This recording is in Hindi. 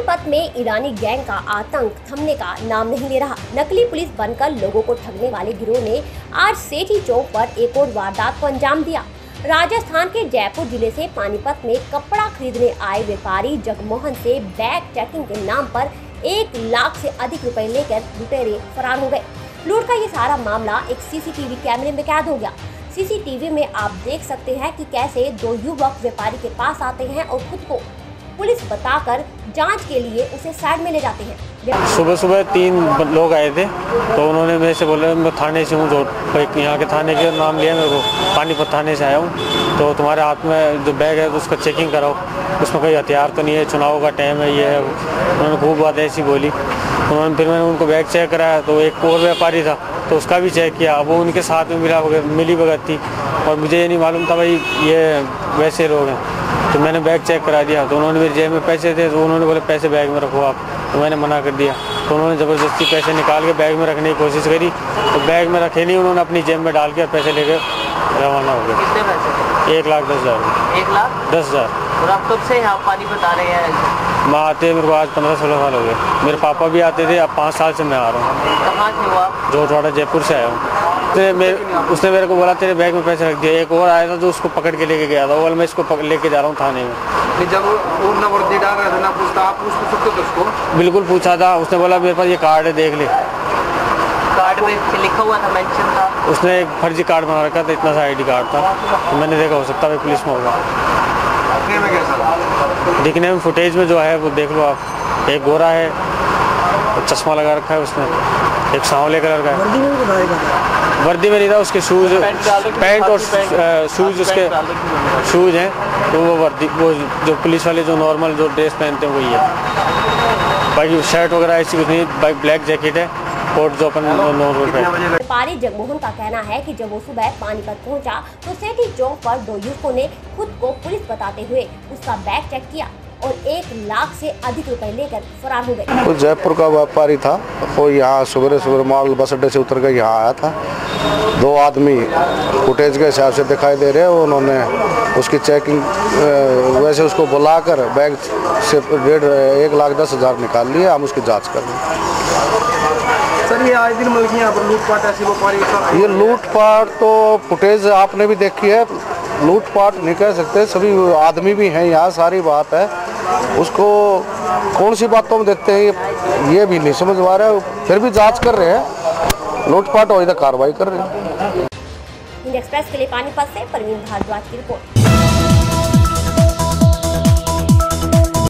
पानीपत में ईरानी गैंग का आतंक थमने का नाम नहीं ले रहा। नकली पुलिस बनकर लोगों को ठगने वाले गिरोह ने आज सेठी चौक पर एक और वारदात को अंजाम दिया। राजस्थान के जयपुर जिले से पानीपत में कपड़ा खरीदने आए व्यापारी जगमोहन से बैग चेकिंग के नाम पर 1 लाख से अधिक रुपए लेकर लुटेरे फरार हो गए। लूट का ये सारा मामला एक सीसीटीवी कैमरे में कैद हो गया। सीसीटीवी में आप देख सकते हैं कि कैसे 2 युवक व्यापारी के पास आते हैं और खुद को पुलिस बताकर जांच के लिए उसे साइड में ले जाते हैं। सुबह सुबह 3 लोग आए थे, तो उन्होंने मेरे से बोला मैं थाने से हूँ, जो यहाँ के थाने के नाम लिया, मेरे को पानीपत थाने से आया हूँ, तो तुम्हारे हाथ में जो बैग है तो उसका चेकिंग कराओ, उसमें कोई हथियार तो नहीं है, चुनाव का टाइम है, ये है। उन्होंने खूब बात ऐसी बोली। उन्होंने फिर मैंने उनको बैग चेक कराया, तो एक और व्यापारी था तो उसका भी चेक किया। वो उनके साथ में मिली भगत थी और मुझे ये नहीं मालूम था भाई ये वैसे लोग हैं। तो मैंने बैग चेक करा दिया, तो उन्होंने मेरी जेब में पैसे थे, तो उन्होंने बोले पैसे बैग में रखो आप, तो मैंने मना कर दिया। तो उन्होंने ज़बरदस्ती पैसे निकाल के बैग में रखने की कोशिश करी, तो बैग में रखे नहीं, उन्होंने अपनी जेब में डाल के और पैसे लेकर रवाना हो गए। कितने पैसे? 1,10,000। 1,10,000। और आप कब से यहाँ पानीपत आ रहे हैं? मैं आते मेरे को आज 15-16 साल हो गए। मेरे पापा भी आते थे, अब 5 साल से मैं आ रहा हूँ। कहाँ से हो आप? जोटवाड़ा जयपुर से आया हूँ। उसने मेरे को बोला तेरे बैग में पैसे रख दिए। एक और आया था जो उसको पकड़ के लेके गया था, वो मैं इसको लेके जा रहा हूँ थाने में। जब वो ना वर्दी डाल रहा था ना पूछता, आप पूछ सकते थे उसको? बिल्कुल पूछा था। उसने बोला मेरे पास ये कार्ड है, देख ले। कार्ड में लिखा हुआ था, मेंशन था? उसने एक फर्जी कार्ड बना रखा था, इतना सा ID कार्ड था, तो मैंने देखा हो सकता है पुलिस में होगा। दिखने में कैसा? दिखने में फुटेज में जो है वो देख लो आप। एक गोरा है, चश्मा लगा रखा है उसने, एक सांवले कलर का है। वर्दी में नहीं था, उसके शूज़, पैंट और शूज़, उसके शूज़ हैं, तो वो वर्दी, वो जो पुलिस वाले जो नॉर्मल जो ड्रेस पहनते हैं वही है। बाकी शर्ट वगैरह ऐसी कुछ नहीं, बाकी ब्लैक जैकेट है, कोट जो अपन नॉर्मल पहनते हैं। व्यापारी जगमोहन का कहना है कि जब वो सुबह पानीपत पहुंचा तो सेठी चौक पर 2 युवकों ने खुद को पुलिस बताते हुए उसका बैग चेक किया और 1 लाख से अधिक रुपए लेकर फरार हो गए। तो जयपुर का व्यापारी था, वो यहाँ सुबह माल बस अड्डे से उतर कर यहाँ आया था। 2 आदमी फुटेज के हिसाब से दिखाई दे रहे हैं, उन्होंने उसकी चेकिंग वैसे उसको बुलाकर बैग से 1,10,000 निकाल लिए। हम उसकी जांच कर रहे हैं। सर ये आए दिन मतलब यहाँ पर लूटपाट ऐसी व्यापारी? ये लूटपाट तो फुटेज आपने भी देखी है, लूटपाट नहीं कह सकते, सभी आदमी भी हैं यहाँ, सारी बात है। उसको कौन सी बातों में देखते हैं ये भी नहीं समझ पा रहे, फिर भी जांच कर रहे हैं। लूटपाट हो तो कार्रवाई कर रहे हैं। हिंद एक्सप्रेस के लिए पानीपत से परवीन भारद्वाज की रिपोर्ट।